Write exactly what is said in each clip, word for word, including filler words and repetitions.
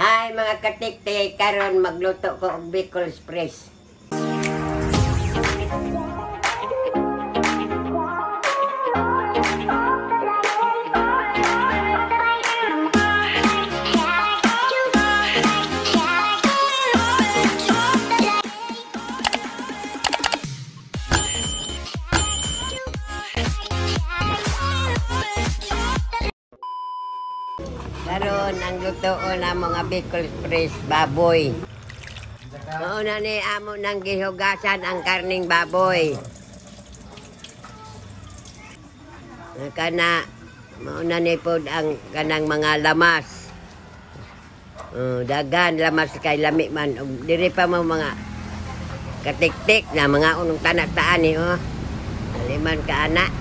Hi mga katiktik, karon magluto ko og Bicol Express. Karon ang lutoon na mga Bicol Express baboy. Mauna ni amo nang gihugasan ang karning baboy. Kana mauna ni pod ang kanang mga lamas. Uh, dagan lamas kay lami man. Diri pa mo mga katiktik na mga unong tanak-taan ni oh. Aliman ka anak.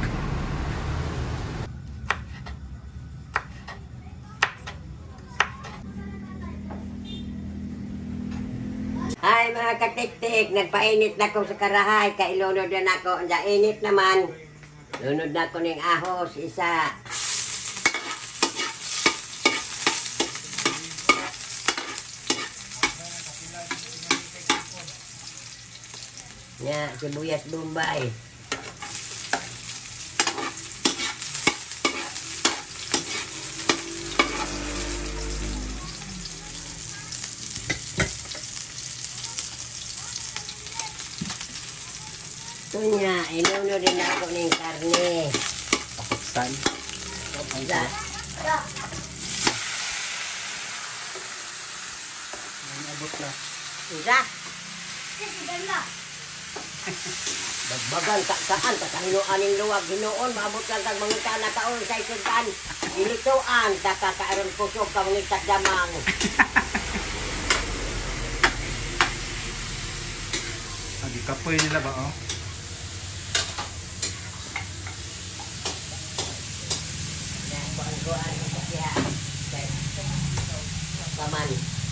Ay mga katiktik, nagpainit na ko sa karahay, kay lunod na ako. Ang init naman, lunod na ko ng ahos, isa. Nya, sibuyas Bombay. Ito niya, inuno din ako ng karne. Pakistan. Pakistan. Nabot na. Isa. Bagbagan kakaan, kasahinuan ng luwag, hinuon, maabot lang kang mangita na kaon sa isundan. Ilutuan, takakaaron kusog ka mangita damang. Agi kapoy nila ba oh? Paman.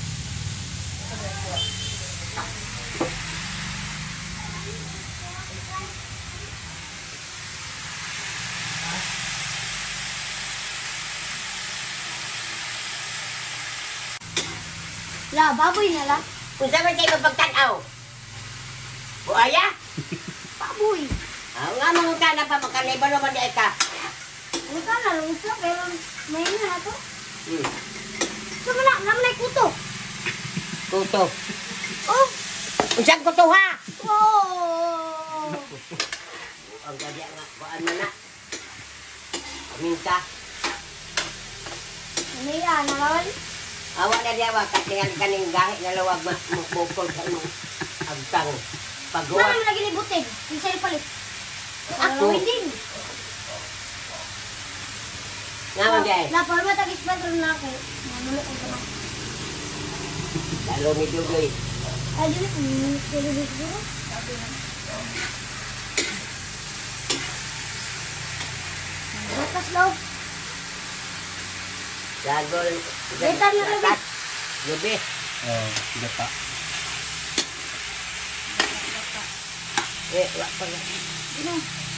La, baboy na la. Kung saan kayo magpagtanaw? Buaya? Baboy. Ah, nga mga ka na pa, makanibalo man di ka. Ano ka na, lusa, pero may na to. Hmm. So, mana, naman ay kuto. Kuto. Oh! Kung saan kuto ha? Oh! Ang gadi nga, kuhaan mo na. Minta. Ano yan, naman? Awa na diyawa, kasi ang kaning gahi na lawag mabukol sa imong agtang paggawa. Saan naman lagi ni butin? Yung sa'yo palit. Ako. Ako din. Naman diyan. La, para matagis pa ito na ako. Namulok ang tanong. Lalo ni Dudoy. Ay, dili ko. Dili dili siguro. Batas law. Gagol. Beta na labi. Gabi. Oh, tidak pak. Eh, wak pa na. Ano?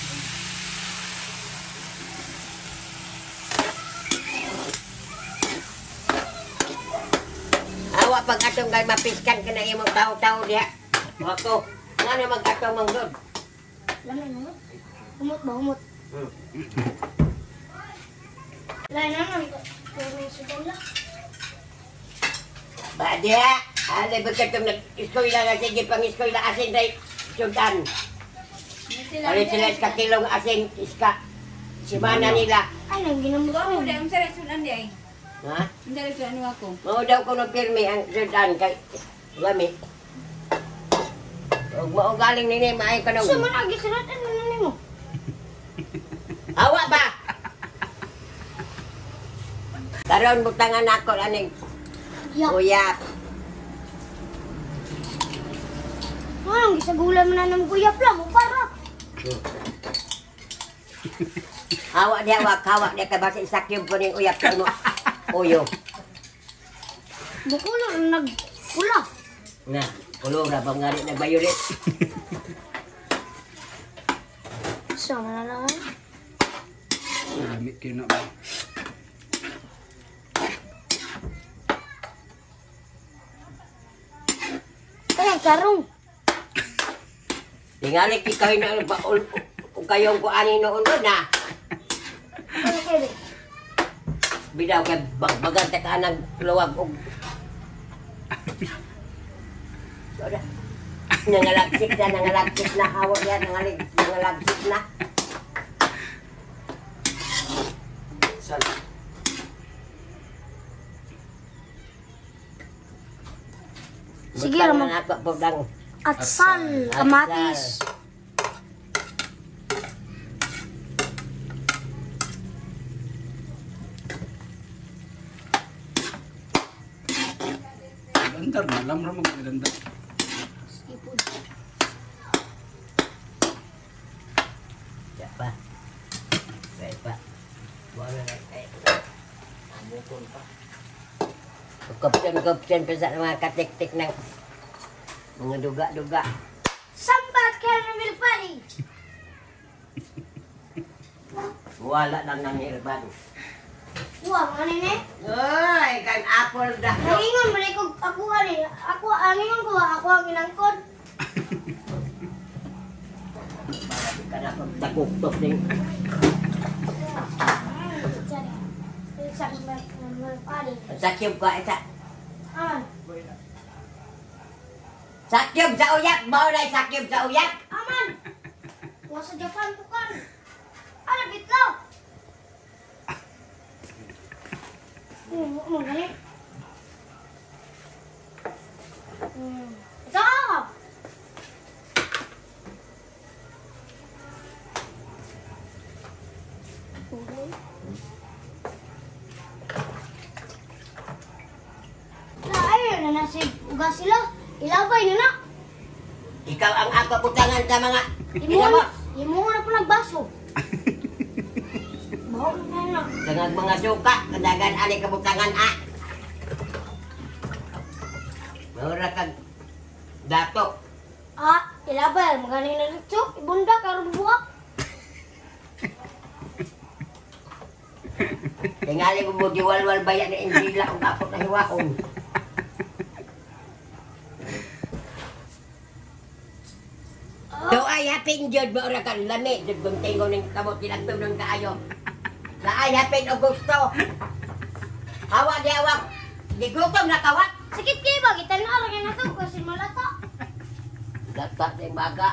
Awa pag atong kay mapiskan ka na imong tao-tao diha. Ako. Nga na mag-atong manggod. Lamay mo. Humot ba, humot? Hmm. Lain naman. Pero may sudan lang. Ba diha. Alay ba katong nag-iskoy lang sige pang iskoy lang asin day sudan. Alay sila iska kilong asin iska. Simana nila. Ay, nang ginamot Ako ko. dai, ang sarap sudan di ay. Ha? Ang sarap sudan ako. Mao daw ko ng pirmi ang sudan kay lami. Ug mao galing nini maay ka So, nung. man, agi sirat. Ano na mo? Awa ba? Karon butangan ako aning Yak. uyap. Anong gisagulan mo na ng kuyap lang? Para. Awa dia wa kawa dia ka basa isakyog ko ning uyap sa mo. Uyo. Bukulo na nagpula. Na, kulo ra bang ngari nagbayurit. Sama na lang. Lamit kayo na ba? karong. Tingali ikaw na ba kung kayong ko ani noon doon na. Ano kayo? Bidaw kay bagante ka nang luwag og. Soda. Nangalagsik na, nangalagsik na hawa yan, nangalig, nangalagsik na. Sal. Sige, Butang Ramon. na ako pagdang. Atsal, kamatis. Dandar, malam ra mo dandar. Sipod. Siapa? Baik pak. Boleh naik. Amukun pak. Kapten-kapten pesan mga katik-tik ng mga duga-duga. Sambat caramel pari. Wala lang ng irban. Wah, ano ni? Uy, kan apple dah. Nangingon mo ko ako ani. Ako angingon ko ako ang inangkod. Kan ako takuk-tok ding. Sambat caramel pari. Sakyog ka isa. Aman. Sakyog sa uyak, mau na sakyog sa uyak. Aman. Wah sa Japan ko kan. Ano bitlaw? Hmm, mo gani. Hmm. Ito. Ayun na nasi ugas sila. Ilabay na na. Ikaw ang ako putangan sa mga Imo ina mo. imo na po nagbaso. Bawo na na. Dengan mga suka, kadagan ani kabutangan a. Maura kag dato. Ah, ilabay maganing na ritsok, ibunda karon buwak. Tingali ko mo diwalwal bayan na indila ug ako na hiwaon. Do ay haping jud mo ora kan lami jud guntingo ning kamot tilagtog nun kaayo. Na ay haping og gusto. Hawa di awak. Di gutom na kawat. Sakit kayo ba? Kita na araw na to kasi malata. Dapat yung baga.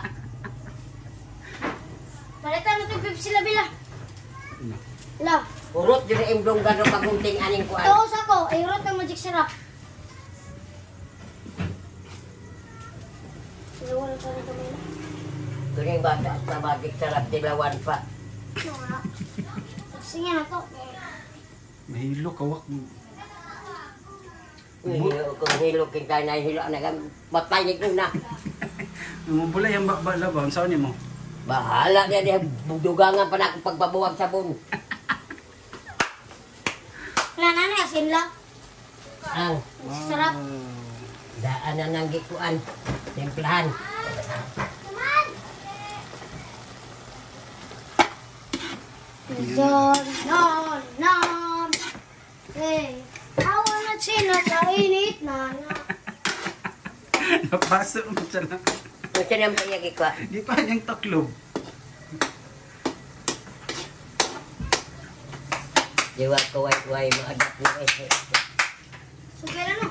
Malata na to Pepsi labila. La, Urot jud ang imdong gano pagunting aning kuan. taos ako, ay urot ng magic syrup. Silawan na tayo kamay na. Kuning bata sa magic sarap tilawan pa. Sige na to. Mahilo kawak. Kung hilo kita na hilo na kan matay ni kuna. Mumulay ang ba labaw sa ni mo. Bahala dia dia dugangan pa na akong pagbabuwag sabon. Wala na na, asin lang. Ang Sarap. daan na nang gikuan. Templahan. Don, non, non. Hey, awa na sila sa init na na. Napaso mo siya na. Kung siya naman iya gikuan. Di pa niyang taklob. Diwa ko way-way maadak mo eh. Sugera no.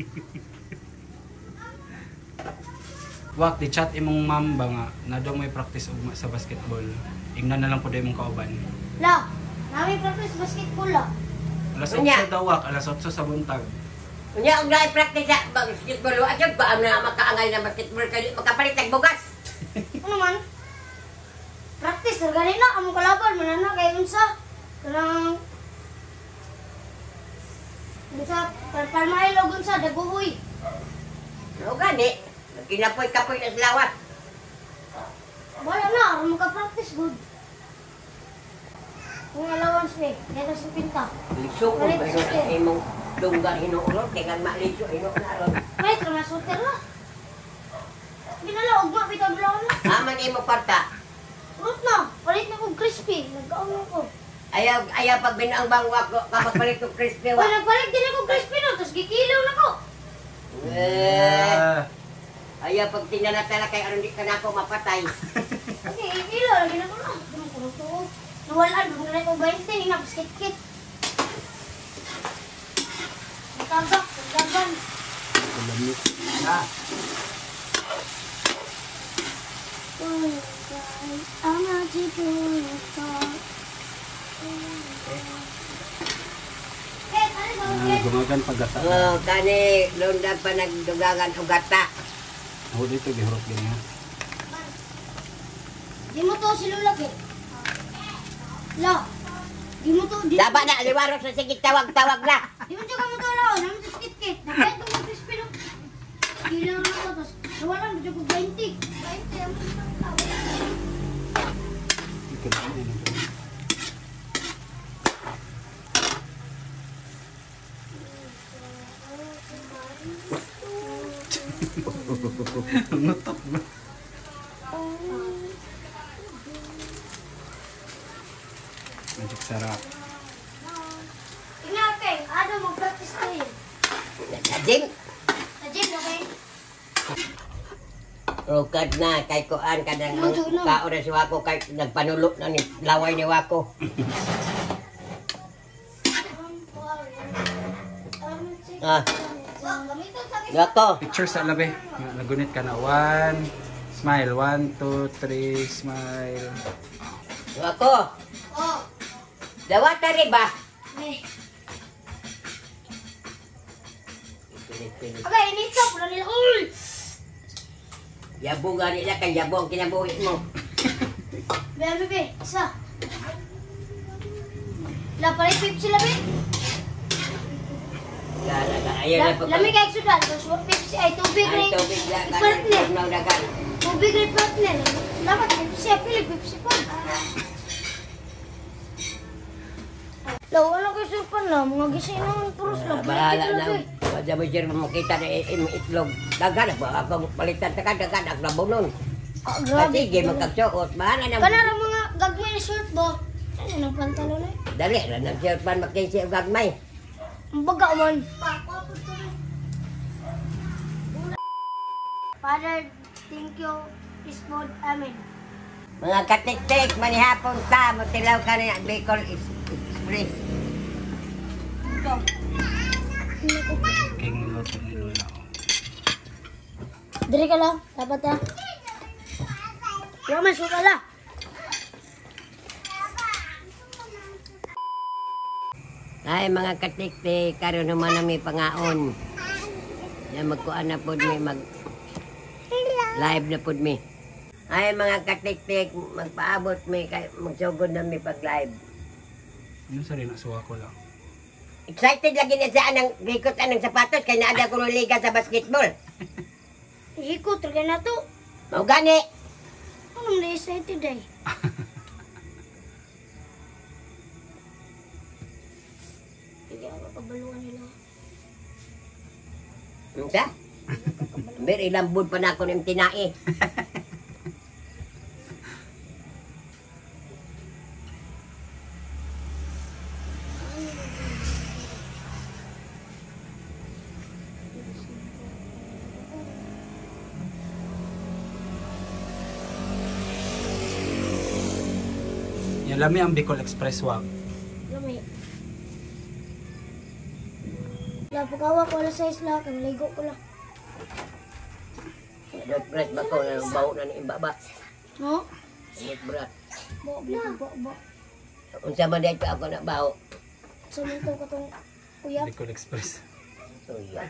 Wak, di chat imong ma'am ba nga na daw may practice ugma sa basketball. Ingnan na lang po daw imong kauban. La, namin practice basketball la. Alas Unya. otso daw wak, alas otso sa buntag. Unya og dai practice sa basketball wa jud ba na makaangay na basketball kay makapalit og bugas. Ano man? Practice na gani na among kalaban manana kay unsa. Kanang bisa perpalmay logon sa daguhoy. O gani, kinapoy-kapoy na lawas. Wala na, amo ka practice good. Kung allowance ni, dito sa pinta. Liso ko ba yung imong dunggan hinuulog, dengan maliso hinuulog. Kahit na masuter la. Ginala, ugma, bitaw lang na. Aman imo kwarta. Urot na, palit na kong crispy. Nagkaon ko. Ayaw, ayaw pag binaang bangwa ko, kapagpalit ko crispy Uy, wa. nagpalit din ako crispy no, tapos gikilaw na ko. Eh, Ah, nga pag tinanatala kay aron di ka na ako mapatay. Okay, ilo lagi na ko na. Ano ko to? Nawalan mo na ko twenty na basket-kit. Tagak, tagagan. Lamig. Ah. Oh, guys, I'm not doing it. Eh, ano ba? Ah, gumagan pagata. Oh, kani lunda pa nagdugangan og gata. Ako dito gihurot gini ha. Di mo to silulag eh. La. Di mo to, di mo Daba na liwaro sa sige tawag-tawag na. Di mo to ka mo to lao, namin to skit-kit. Nakaya to mo crispy no. Gilang na to, tapos nawalan mo ko twenty. twenty ang Ikot na yun. Nutok ba? Magic sarap. Tingnan kay, ano mag-practice tayo. Sa gym. Sa gym, okay? Rukad na kay kuan kadang Luto na. kaon na si Wako kay nagpanulo na ni laway ni Wako. Ah, Gamitan sa Wako. Picture sa labi. Nga, nagunit ka na. One. Smile. One, two, three. Smile. Wako. Oh, Dawata rin ba? eh. Okay, inito, pula nila. Uy! Yabo nga nila kay yabo ang kinabuhi mo. Bebe, bebe, isa. La, palit Pepsi labi. Gala na ayan La, na pag lami kay sudan, tapos wag Pepsi ay tubig ay rin. tubig na Partner. kanan dagan. Tubig rin partner. Dapat Pepsi, pili Pepsi pa. Law, ano kayo surpan lang? Mga gising naman puros lang. Bahala na. Palitin Wala mo sir makita na im itlog. Dagan na ba ako palitan ta kada kada labunon. Ah, grabe. Sige magkagsuot. Bahala na. Kana ra mga gagmay na short ba? Ano ng pantalon eh? Dali ra nang sir pan makisi og gagmay. Ang baga man. Father, thank you. Is food, amen. Mga katik-tik manihapon ta mo tilaw ka na Bicol is express. King niluto ni Lola. Diri ka lang, dapat ya. Wala man suka la. Ay mga katik-tik karon naman na may pangaon. Ya magkuan na pod mi mag live na pod mi. Ay mga katik-tik magpaabot mi kay magsugod na mi pag live. Ano sa rin nasuwa ko lang. Excited lagi na sa anang gikot anang sapatos kay naada ko liga sa basketball. Hiko, talaga na to. Mao gani. Anong na-excited ay? Sige, ako kabaluan nila. Unsa? Mer ilambod pa na ako ning tinai. Yan lami ang Bicol Express walk. Lamay. La, pagkawa ko alas sais lang, kang ligo ko lang. Dot bread ba ko na bawo na ni baba. No? Dot bread. Bo, bo, bo, bo. Unsa man dai ka ako na bawo. So, nito ko itong uyap. Bicol Express. So yan.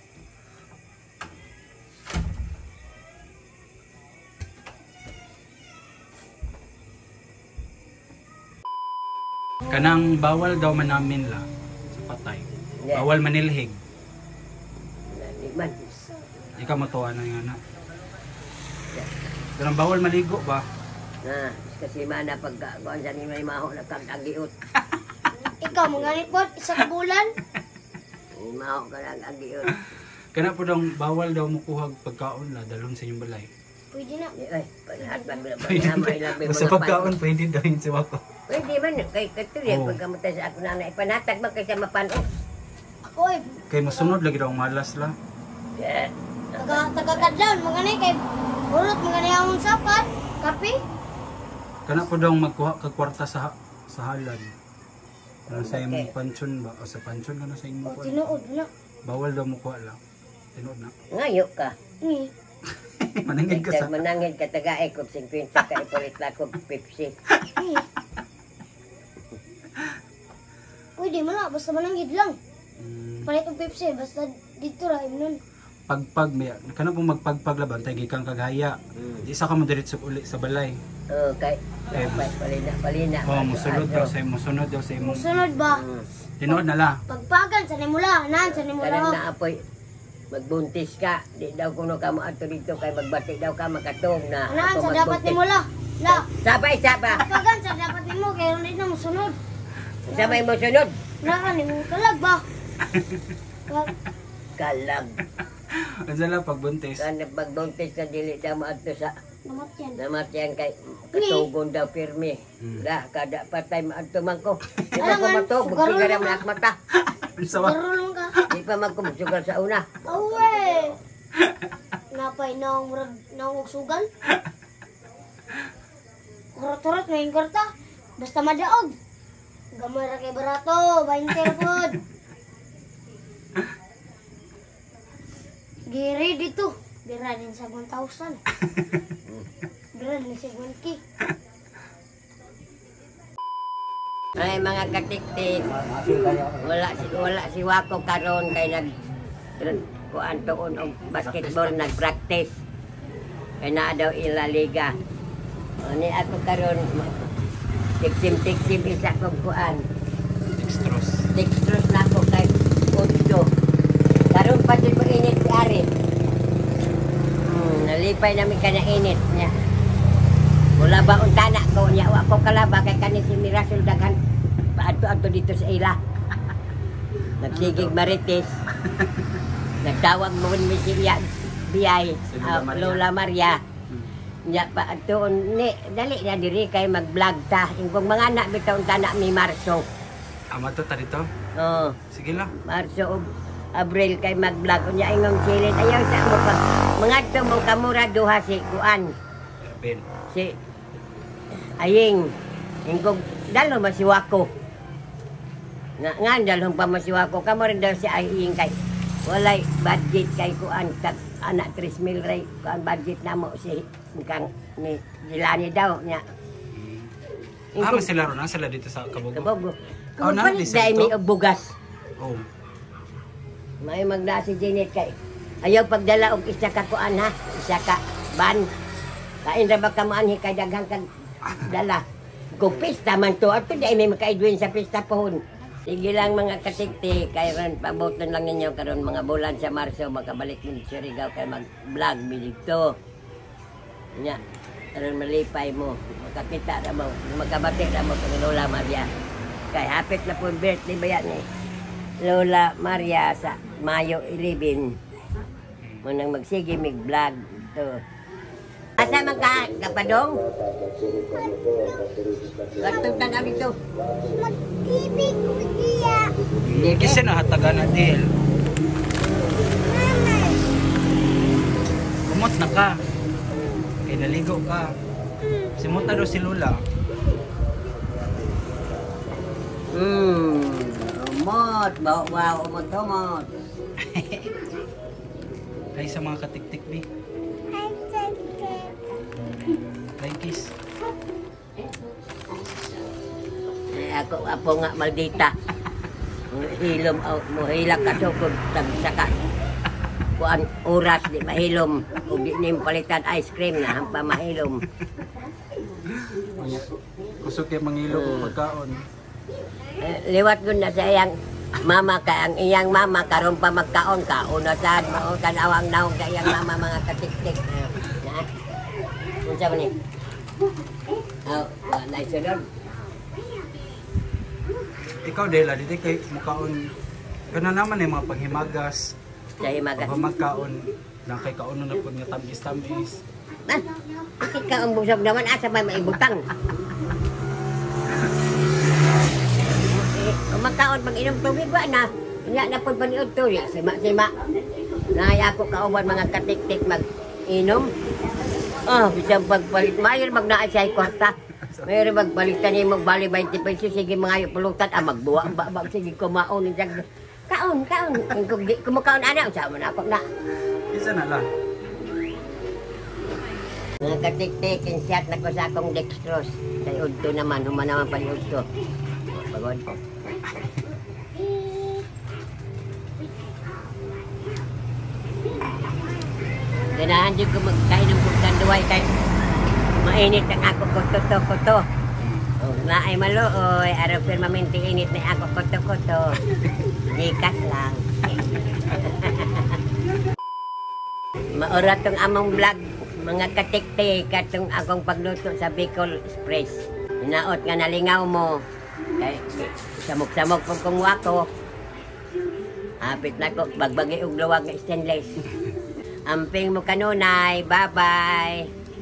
Kanang bawal daw man namin la sa patay. Yeah. Bawal manilhig. Di man. Ikaw mo tuwa na nga na. Kanang bawal maligo ba? Na, kasi mana pag kuan sa ni may maho na kang agiot. Ikaw, mga nipot, isang bulan. May maho ka lang agiot. Kana po daw bawal daw mo kuhag pagkaon la dalon sa inyong balay. Pwede na. Ay, panahat pag Pwede may labi Sa pagkaon pwede daw yun si Wako. Pwede man kay katulad Oo. pag kamutan sa ako na na ipanatag ba kay sa mapanos. Ako eh. Kay masunod lagi daw ang malas la. Yeah. Taga taga kadlaw mga ni kay burot mga ni among sapat. Kape. Kana po daw magkuha kag kwarta sa sa halad. Ano sa imong pansyon ba? O sa pansyon kana sa imong O kwan? tinuod na. Bawal daw mo kuha lang. Tinood na. Ngayo ka. Ni. Manangig ka sa... Manangin ka tagaay ko fifty ka ipalit na ko Pepsi. Ni. Pwede mo na basta mananggid lang. Mm, Palit og Pepsi basta dito ra imnon. pagpag, may, kana po magpagpaglaban, tayo gikang kagaya. Mm. Di isa ka mo diretso uli sa balay. Oh, kay Eh, palina palina. oh, musunod daw sa musunod daw sa imong... Musunod ba? Mm. Tinood na la. Pagpagan sa nimula, nan sa nimula. Kanang naapoy magbuntis ka, di daw kuno ka maato dito kay magbati daw ka makatong na. Nan ako sa dapat magbuntis. nimula. La. Sabay saba. Pagpagan sa dapat nimo kay ron na musunod. Sabay mo sunod. Nara nimo kalag ba? Kag- Kalag. Ansa la pagbuntis. Kanang magbuntis ka dili daw maato sa Namat yan. namatyan kay katugon daw pirmi. Hmm. Da kada patay maato man ko. Di Alam pa ko nga, matog, sugarol bukti ka naman. na mata. Ansa ba? Karulong ka. Di pa man ko magsugal sa una. Awe. Napay naong murag naong og sugal. Kurot-kurot na yung kwarta. Basta madaog. Gamay ra kay barato, twenty ra pod. Giri dito. Bira din sa one thousand. Bira din sa one K. Ay mga katiktik, wala si wala si Wako karon kay nag kuan tuon og basketball nag-practice. Kay naa daw ila liga. Ani ako karon tiksim-tiksim isa kong kuan. Dextrose. Dextrose na ako kay Otto. Karon pa din init si Ari. Hmm, nalipay namin ka na init niya. Wala ba untana ko niya wa ko kalaba kay kani si Mirasol daghan paadto-adto dito sa ila. Nagsigig marites. Nagtawag mo ni si Biyay, Biyay Si Lola ah, Maria. Lola Maria. Nya paadto ni dali na diri kay mag-vlog ta. Ingkong mga anak bitaw untana mi Marso. Ama to ta dito. Oh, Sige lang. Marso ug Abril kay mag-vlog unya ingong silid ayaw sa mo pa. Mga to mo kamura duha si kuan. Ben. Si Aying ingkog dalo masiwako nga nga dalhong pa masiwako kamo rin daw si Aying kay walay budget kay kuan kag anak tres mil ray kuan budget namo si kang ni Dilani daw nya Ah, mas sila ron. Ah, sila dito sa Kabugo. kabogo Oh, kung na, palit di sa dai mi ito? og bugas Oh. may magda si Janet kay ayaw pagdala og isa ka kuan ha isa ka ban kain ra ba ka maanhi kay daghang kag dala kung pista man to ato dai may makaidwin sa pista pohon. Sige lang mga katikti kay ron pabuton lang ninyo karon mga bulan sa Marso makabalik min sa Surigao kay mag-vlog mi dito. Nya aron malipay mo makakita ra mo magkabati ra mo kay Lola Maria. Kay hapit na po birthday ba yan eh. Lola Maria sa Mayo eleven. Munang magsige mig vlog to. Asa man ka kapadong? Katong ta namin to. Mag-T V ko diya. Kasi na hatagan na deal. Kumot na ka. Kay naligo ka. Simuta daw si Lola. Hmm. Umot, bawa bawa umot umot. Ay sa mga katiktik ni. Flying kiss. Eh, ako apo nga maldita. Hilom out mo hilak ka sukod tag saka. Kuan oras di mahilom ug di nim palitan ice cream na hampa mahilom. Kusog kay mangilo Mm. mm. pagkaon. Eh, liwat gun na sa iyang mama ka ang iyang mama karon pa magkaon ka una sad mao tanawang naong ka iyang mama mga katiktik. Na. Unsa man ni? Oh, wala sunod. Ikaw Dela, dito kay mukaon. Kana naman eh mga panghimagas. Dahil magas. Pag magkaon na kay kauno na pud nga tamis-tamis. Ah, ikaw ang busog naman asa may maibutang. Eh, magkaon pag inom tubig ba na? Nga na pud paniud to, ya sima-sima. Naya ako kauban mga katik-tik mag-inom. Ah, bisang pagpalit. Mayor magnaay siya ay kwarta. Mayor magpalitan niya magbali twenty pesos. Sige mga pulutan. Ah, magbuwa. Ba, ba, sige kumaon. Kaon, kaon. Kung di kumakaon anak, sama na ako na. Isa na lang. Mga katik-tik, insyat na ko sa akong dextrose. Kay Udto naman, human naman pa yung Udto. Pagod. Ganahan din ko magkain ng bukan duway kay mainit ang ako kuto-kuto. Oh, na ay malo, oy, araw permanente init na ako kuto-kuto. Dikas lang. Maura tong among vlog, mga katik-tik, katong akong pagluto sa Bicol Express. Hinaot nga nalingaw mo. Kay samok-samok pong kung wako. Hapit na ko, bagbagi og luwag nga stainless. Amping mo kanunay, bye-bye.